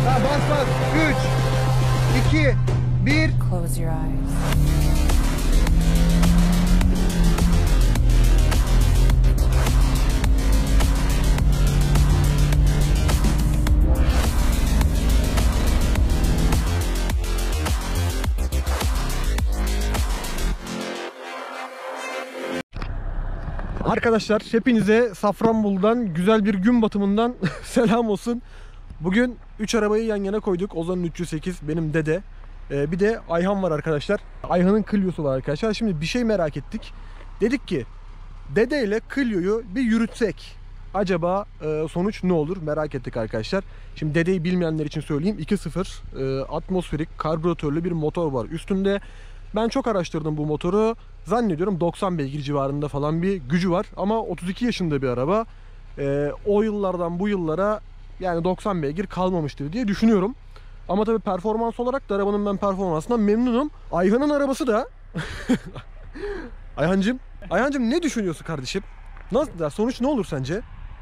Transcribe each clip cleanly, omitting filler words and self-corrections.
Ha, bas bas. 3, 2, 1. Close your eyes. Arkadaşlar hepinize Safranbolu'dan güzel bir gün batımından selam olsun. Bugün 3 arabayı yan yana koyduk. Ozan'ın 308, benim dede. Bir de Ayhan var arkadaşlar. Ayhan'ın Clio'su var arkadaşlar. Şimdi bir şey merak ettik. Dedik ki dede ile Clio'yu bir yürütsek. Acaba sonuç ne olur merak ettik arkadaşlar. Şimdi dedeyi bilmeyenler için söyleyeyim. 2.0 atmosferik karbüratörlü bir motor var üstünde. Ben çok araştırdım bu motoru. Zannediyorum 90 beygir civarında falan bir gücü var. Ama 32 yaşında bir araba. O yıllardan bu yıllara yani 90 beygir kalmamıştır diye düşünüyorum. Ama tabii performans olarak da arabanın ben performansından memnunum. Ayhan'ın arabası da... Ayhancığım ne düşünüyorsun kardeşim? Nasıl, sonuç ne olur sence?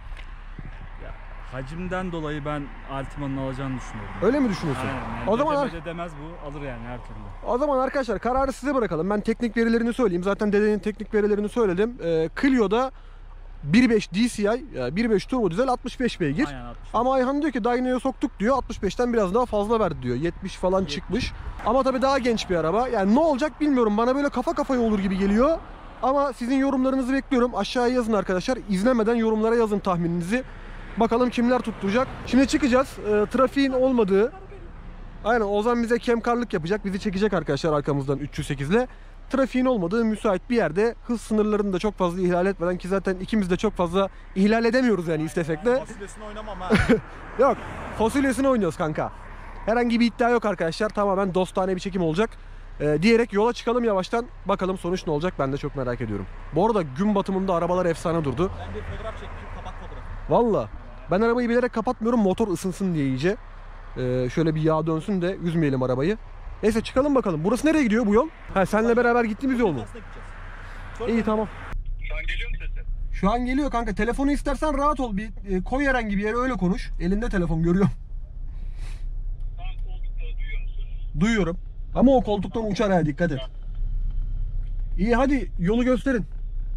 Hacimden dolayı ben Altima'nın alacağını düşünüyorum. Öyle mi düşünüyorsun? Aynen, yani o zaman demez bu, alır yani her türlü. O zaman arkadaşlar kararı size bırakalım. Ben teknik verilerini söyleyeyim. Zaten dedenin teknik verilerini söyledim. Clio'da 1.5 DCI, 1.5 turbo dizel 65 beygir. Aynen, 65. Ama Ayhan diyor ki dyno'ya soktuk diyor. 65'ten biraz daha fazla verdi diyor. 70 falan çıkmış. Ama tabii daha genç bir araba. Yani ne olacak bilmiyorum. Bana böyle kafa kafaya olur gibi geliyor. Ama sizin yorumlarınızı bekliyorum. Aşağıya yazın arkadaşlar. İzlemeden yorumlara yazın tahmininizi. Bakalım kimler tutturacak. Şimdi çıkacağız. Trafiğin olmadığı. Aynen, Ozan bize kemkarlık yapacak. Bizi çekecek arkadaşlar arkamızdan 308 ile. Trafiğin olmadığı müsait bir yerde, hız sınırlarını da çok fazla ihlal etmeden, ki zaten ikimiz de çok fazla ihlal edemiyoruz yani istesek de. Fasulyesini oynamam ha. Yok, fasulyesini oynuyoruz kanka. Herhangi bir iddia yok arkadaşlar. Tamamen dostane bir çekim olacak. Diyerek yola çıkalım yavaştan. Bakalım sonuç ne olacak, ben de çok merak ediyorum. Bu arada gün batımında arabalar efsane durdu. Ben bir fotoğraf çekmişim, kapak fotoğrafı. Valla. Ben arabayı bilerek kapatmıyorum, motor ısınsın diye iyice. Şöyle bir yağ dönsün de üzmeyelim arabayı. Neyse çıkalım bakalım. Burası nereye gidiyor bu yol? Ha, seninle beraber gittiğimiz yol mu? İyi, tamam. Şu an geliyor mu sesi? Şu an geliyor kanka. Telefonu istersen rahat ol. Bir koy herhangi bir yere, öyle konuş. Elinde telefon, görüyorum. Tam koltukta duyuyor musun? Duyuyorum. Ama o koltuktan uçar ha, dikkat et. İyi, hadi yolu gösterin.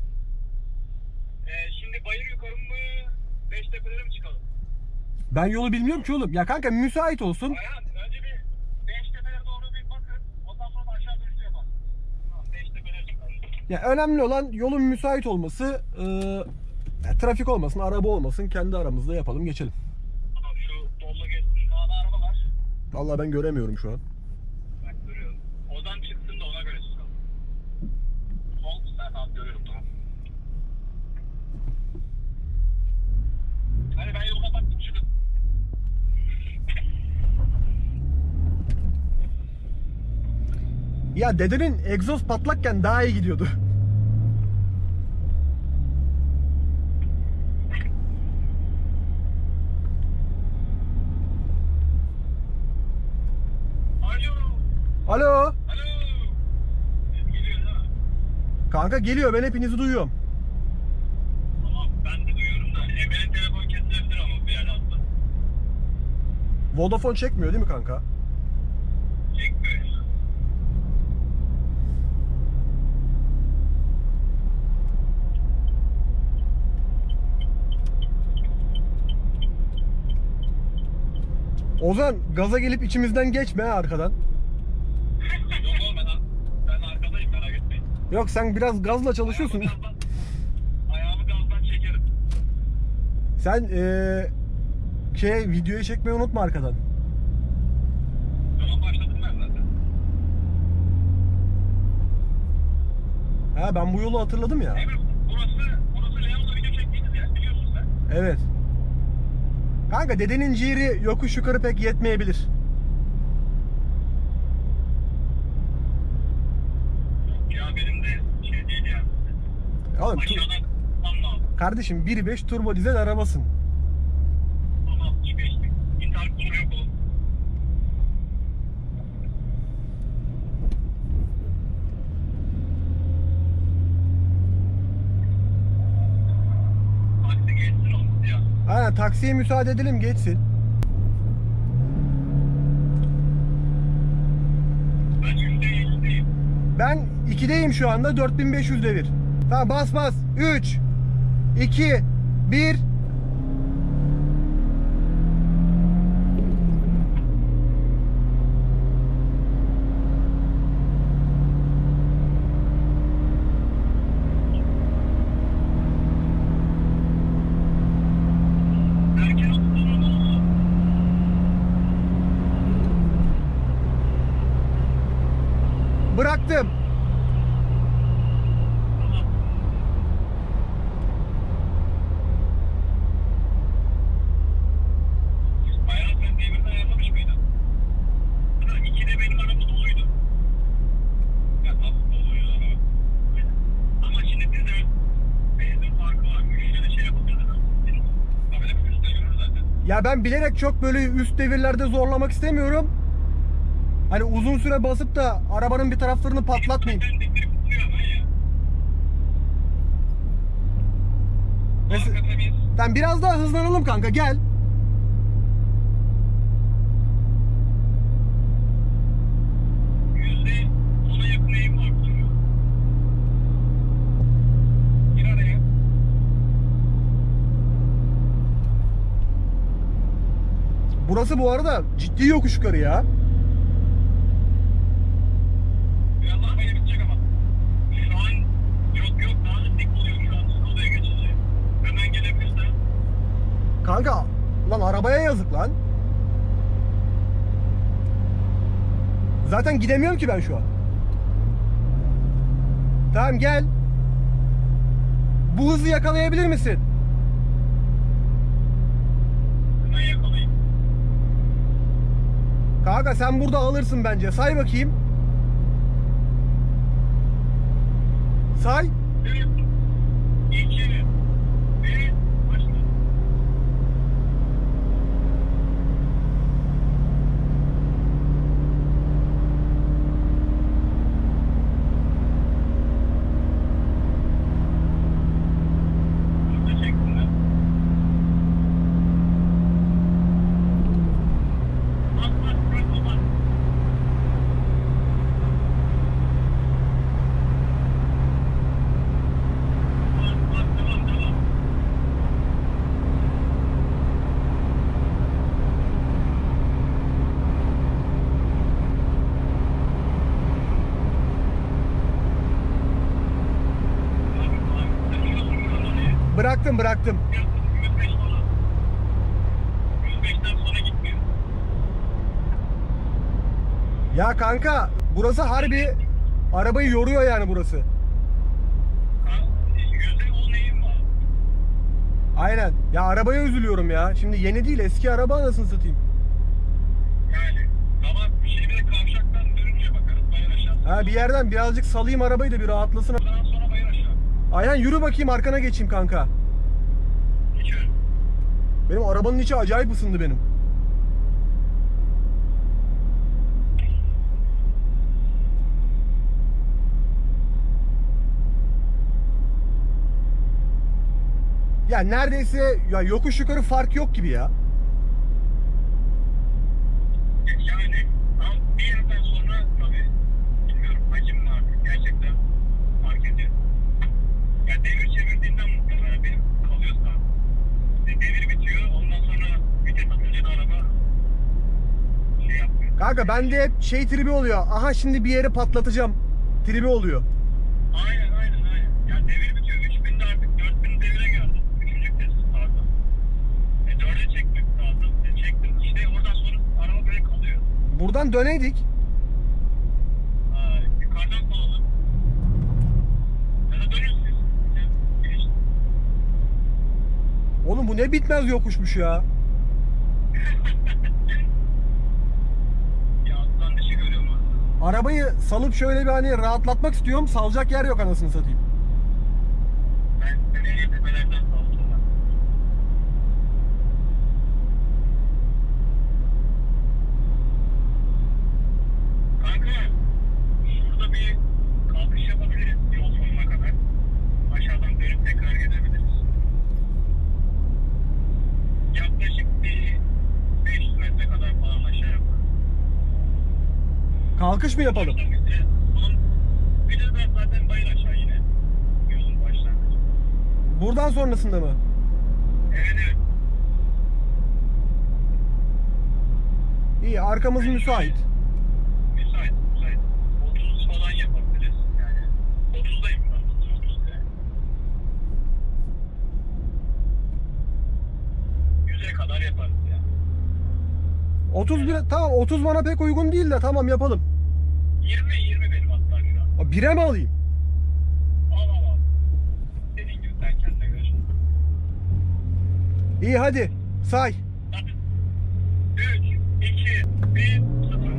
Şimdi bayır yukarı mı? Beştepe'lere mi çıkalım? Ben yolu bilmiyorum ki oğlum. Ya kanka müsait olsun. Ayhan, önce bir Beştepe'lere doğru bir bakın. Ondan sonra aşağı dönüşü yapalım. Tamam, Beştepe'lere çıkalım. Ya önemli olan yolun müsait olması. Trafik olmasın, araba olmasın. Kendi aramızda yapalım, geçelim. Tamam, şu dolla geçsin. Sağda araba var. Vallahi ben göremiyorum şu an. Bak, görüyorum. Odan çıksın da ona göre çıkalım. Sol, ben tamam görüyorum, tamam. Hadi ben yolu kapattım, çıkın. Ya dedenin egzoz patlakken daha iyi gidiyordu. Alo. Alo. Alo. Ses geliyor değil mi? Kanka geliyor, ben hepinizi duyuyorum. Tamam, ben de duyuyorum da. Benim telefon kesilebilir ama bir yere atla. Vodafone çekmiyor değil mi kanka? Çekmiyor ya. Ozan, gaza gelip içimizden geçme ha arkadan. Yok oğlum, ben arkadayım, merak etmeyin. Yok, sen biraz gazla çalışıyorsun. Ayağımı gazdan çekerim. Sen videoyu çekmeyi unutma arkadan. Tamam, başladım ben zaten. Ha, ben bu yolu hatırladım ya. Emre, burası Leon'la video çektiğiniz yer, biliyorsun sen. Evet. Kanka dedenin ciğeri yokuş yukarı pek yetmeyebilir. Yok ya, benim de şey değil ya. Oğlum, Aşağıdan tam lazım. kardeşim 1.5 turbo dizel arabasın. Ama 65'lik. İntihar konu yok oğlum. Taksi geçsin oğlum ya. Aynen, taksiye müsaade edelim, geçsin. Ben 2'deyim şu anda, 4500 devir. Tamam, bas bas. 3 2 1. Erken oturduğunda ne oldu? Bıraktım. Ayhan sen devirden ayarlamış mıydın? Ha, 2'de benim araba doluydu. Ya nasıl doluydu araba? Ama şimdi bize benzin farkı var. 3 tane şey yapabiliriz. Abi de bir üstte görür zaten. Ya ben bilerek çok böyle üst devirlerde zorlamak istemiyorum. Hani uzun süre basıp da arabanın bir taraflarını patlatmayayım. Zaten devirip tutuyor ama ya. Mesela, Arkada biz tamam, biraz daha hızlanalım kanka, gel. %10'a yakın eğim var duruyor. Gir araya. Burası bu arada ciddi yokuş yukarı ya. Biraz daha böyle bitecek ama. Şu an yok daha dik oluyor şu an Skoda'ya geçince. Hemen gelebilirsen. Kanka lan arabaya yazık lan. Zaten gidemiyorum ki ben şu an. Tamam, gel. Bu hızı yakalayabilir misin? Hemen yakalayayım. Kanka sen burada alırsın bence. Say bakayım. Say. 3, 2, 1, başla. Şurada çektim ben. Bas bas. Devam. Bıraktım. 105 falan. 105'ten sonra gitmiyor. Ya kanka burası harbi arabayı yoruyor yani burası. %10 eğim var. Aynen. Ya arabaya üzülüyorum ya. Şimdi yeni değil, eski araba, anasını satayım. Yani ama şimdi bir de kavşaktan dönünce bakarız bayır aşağı. Ha, bir yerden birazcık salayım arabayı da bir rahatlasın. Ondan sonra bayır aşağı. Ayhan yürü bakayım, arkana geçeyim kanka. Geçiyorum. Benim arabanın içi acayip ısındı benim. Ya neredeyse ya yokuş yukarı fark yok gibi ya. Yani ama bir yerden sonra tabii bilmiyorum hacim mi artık gerçekten fark ediyor. Ya devir çevirdiğinden muhtemelen benim kalıyor sağ. Devir bitiyor ondan sonra vites atınca da araba şey yapmıyor. Kanka bende hep şey tribi oluyor. Aha şimdi bir yeri patlatacağım tribi oluyor. Aynen. Ya devir bitiyor. 3000'de artık 4000 devire geldi. Üçüncü vites sağda. 4'e çekmek lazım. Çektim işte oradan sonra araba böyle kalıyor. Buradan döneydik. Yukarıdan salalım. Ya da dönüyorsunuz. Geçtim. Oğlum bu ne bitmez yokuşmuş ya. Ya alttan dışı görüyorum aslında. Arabayı salıp şöyle bir hani rahatlatmak istiyorum. Salacak yer yok anasını satayım. Ben nereye tepelerden saldım. Kanka şurada bir kalkış yapabiliriz yol sonuna kadar. Aşağıdan dönüp tekrar gelebiliriz. Yaklaşık bir 500 metre kadar falan aşağı yukarı. Kalkış mı yapalım? Bunun Buradan sonrasında mı? Evet. İyi, arkamız müsait. Müsait. 30 falan yapabiliriz. Yani 30'dayım ben. 30'da. 100'e kadar yaparız yani. 31 tamam, 30 bana pek uygun değil de tamam yapalım. 20 benim hatta şu an. 1'e mi alayım? Al. Dediğin gibi sen kendine göre. İyi hadi say. 3, 2, 1, 0.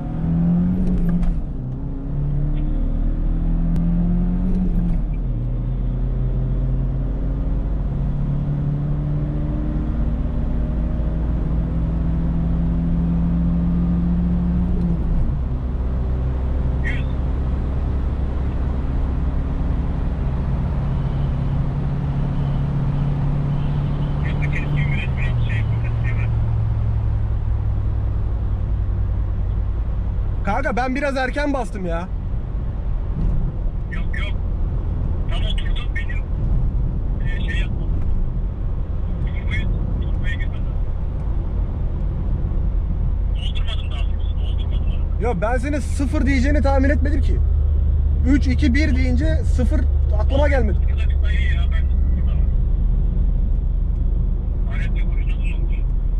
Kanka ben biraz erken bastım ya. Yok. Tam oturdum benim şey yapmadım. Turbayı girmedim. Doldurmadım daha doğrusu. Doldurmadım. Yok, ben senin 0 diyeceğini tahmin etmedim ki. 3, 2, 1 deyince 0 aklıma gelmedi. Burada bir sayı ya ben burada var. Aletle boşuna bulunmuş.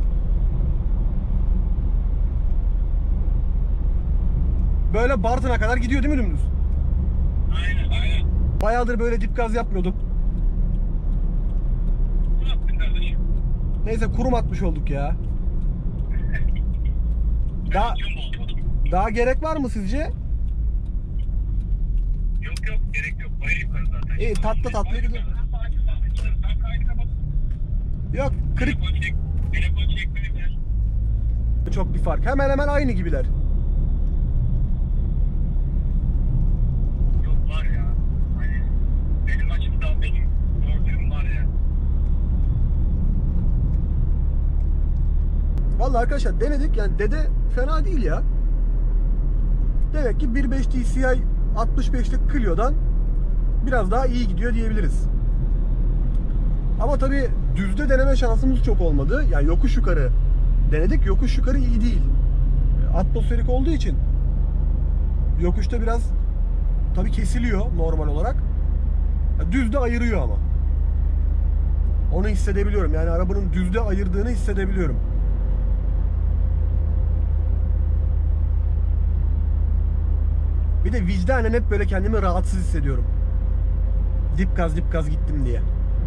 Böyle Bartın'a kadar gidiyor değil mi dümdüz? Aynen. Bayağıdır böyle dip gaz yapmıyordum. Ne yaptın kardeşim? Neyse, kurum atmış olduk ya. Daha, daha gerek var mı sizce? Yok gerek yok. Bayır yukarı zaten. İyi, tatlı gidiyor. Sen kaydı kapat. Yok, kırık. Telefon çekmeye gel. Çok bir fark. Hemen hemen aynı gibiler. Yok var ya. Hani benim açımdan benim gördüğüm var ya. Vallahi arkadaşlar denedik, yani dede fena değil ya. Demek ki 1.5 TCI 65'lik Clio'dan biraz daha iyi gidiyor diyebiliriz. Ama tabi düzde deneme şansımız çok olmadı. Yani yokuş yukarı denedik. Yokuş yukarı iyi değil. Atmosferik olduğu için yokuşta biraz tabi kesiliyor normal olarak. Düzde ayırıyor ama. Onu hissedebiliyorum. Yani arabanın düzde ayırdığını hissedebiliyorum. Bir de vicdanen hep böyle kendimi rahatsız hissediyorum. Dip gaz gittim diye.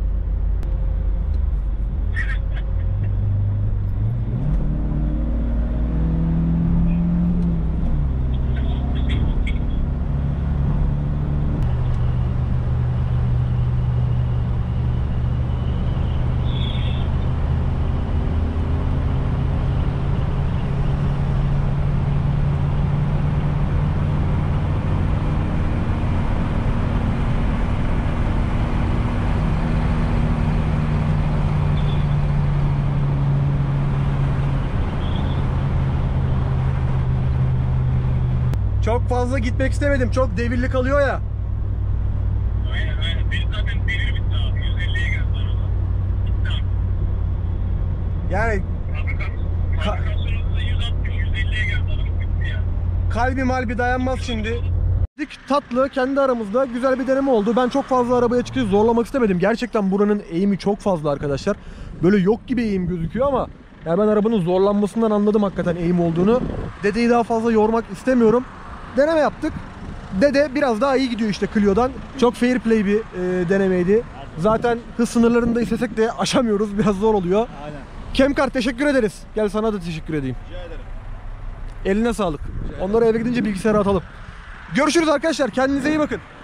Çok fazla gitmek istemedim. Çok devirli kalıyor ya. Aynen. Benim zaten devir bitti abi. 150'ye geldi araba. Bitti abi. Yani Fabrikasyonunda 160, 150'ye geldi araba. Bitti ya. kalbi malbi dayanmaz şimdi. Tatlı, kendi aramızda güzel bir deneme oldu. Ben çok fazla arabayı açıkçası zorlamak istemedim. Gerçekten buranın eğimi çok fazla arkadaşlar. Böyle yok gibi eğim gözüküyor ama yani ben arabanın zorlanmasından anladım hakikaten eğim olduğunu. Dedeyi daha fazla yormak istemiyorum. Deneme yaptık. Dede biraz daha iyi gidiyor işte Clio'dan. Çok fair play bir denemeydi. Zaten hız sınırlarını da istesek de aşamıyoruz. Biraz zor oluyor. Aynen. Kemkar teşekkür ederiz. Gel sana da teşekkür edeyim. Rica ederim. Eline sağlık. Onları eve gidince bilgisayara atalım. Görüşürüz arkadaşlar. Kendinize iyi bakın.